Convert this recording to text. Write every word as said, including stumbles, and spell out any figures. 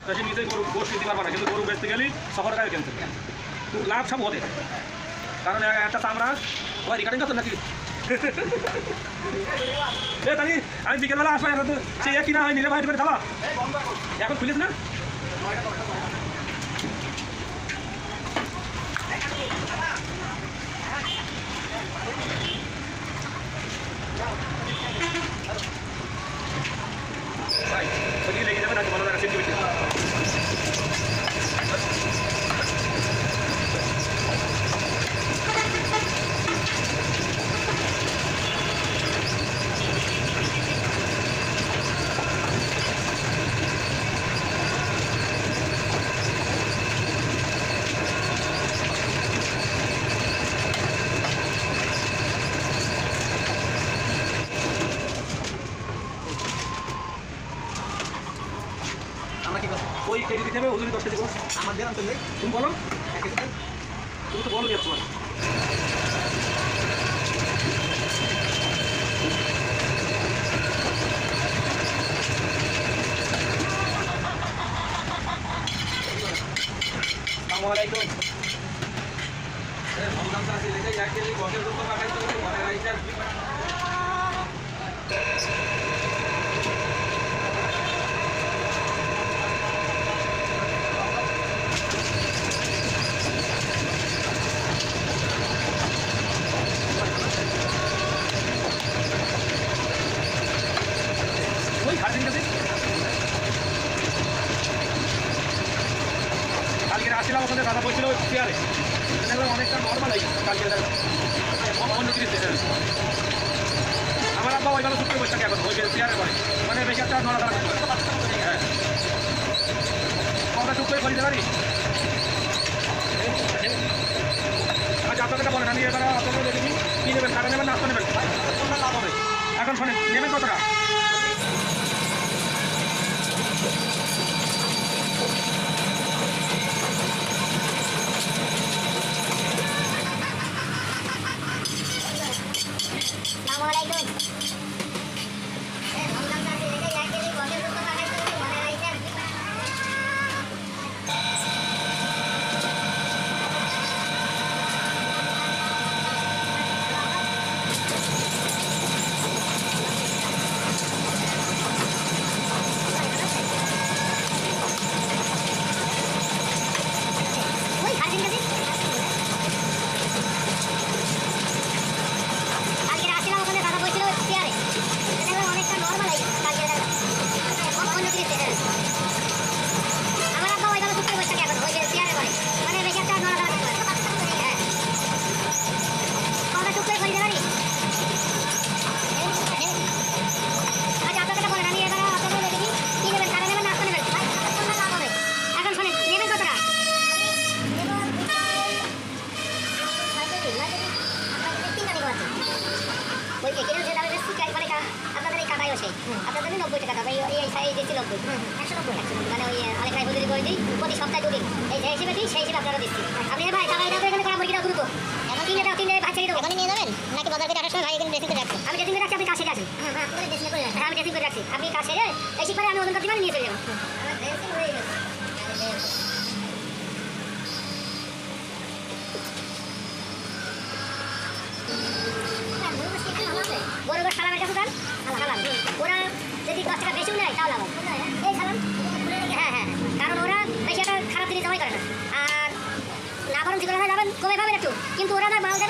বেশি নিজে গরু গোশ কিনতে পারবা না, কিন্তু গরু বেচতে গেলেই সফর গায়ে কিনতে লাভ সব হতে, কারণ একটা চামড়া ওই রিকার্ডিং করতো নাকি এ তাই আমি বিকেলবেলা আসবো, সে কিনা হয় নিলে ভাই করে খাওয়া এখন খুলিস না। লেগে যাবে নাকি ভালো লাগা সিটি ওই কেজি দিতে হবে, ওজনে দশ কেজি করো আমার দিলাম। তুমি তুমি বলো তুমি তো বলো তোমার আসসালামাইকুম। এক কেজি গমের দুধ পাঠাইতে হবে মনে রাখছে। কালকে আসছিলাম ওখানে দাদা বলছিল চেয়ারে, দেখলাম অনেকটা নর্মাল হয়ে গেছে কালকে অন্য জিনিস দেখে। আমার আব্বা ওইভাবে ছুটতে বসে থাকে এখন ওই চেয়ারে করে, মানে বেশি একটা নড়াচড়া করতে পারে। হ্যাঁ আমরা টুক করে করে দিতে পারি। আচ্ছা আপনাদেরটা বলেন, আমি এবার আপনাদের দেখি কী নেবেন, কাটা নেবেন না আস্তা নেবেন, লাভ হবে। এখন শোনেন নেবেন কতটা? আপনাদের এই কাটাই সেই আপনাদের নব্বই টাকা দাম, এই সাইজ দিচ্ছি নব্বই একশো নব্বই একশো মানে ওই অনেক রায় মজুরি করে দিই প্রতি সপ্তাহে দুদিন, এই যে হিসেবে দিই সেই হিসেবে আপনারা দিচ্ছি। আপনি ভাই টাকাই দাও এখানে করা মুরগিটা দ্রুত এখন তিন টাকা তিন ভাই ছেড়ে দেবো, এখানে নিয়ে যাবেন নাকি বাজার থেকে আসার সময় ভাই এখানে ড্রেসিং করে রাখছি। আমি ড্রেসিং করে রাখছি, আপনি কাজ সেরে আসেন। হ্যাঁ হ্যাঁ আমি ড্রেসিং করে রাখছি, আমি ড্রেসিং করে রাখছি, আপনি কাজ সেরে এই পরে আমি ওজন করতে পারি নিয়ে চলে যাবো। ড্রেসিং হয়ে গেছে। গরুর সালামের কাছে যান, সালাম ওরা যদি দশ টাকা বেশিও নেয় তাও লাভ এই সালাম। হ্যাঁ হ্যাঁ কারণ ওরা বেশি একটা খারাপ জিনিস জমাই করে না, আর না বরং যেগুলো যাবেন কমে পাবেন একটু, কিন্তু ওরা না মাল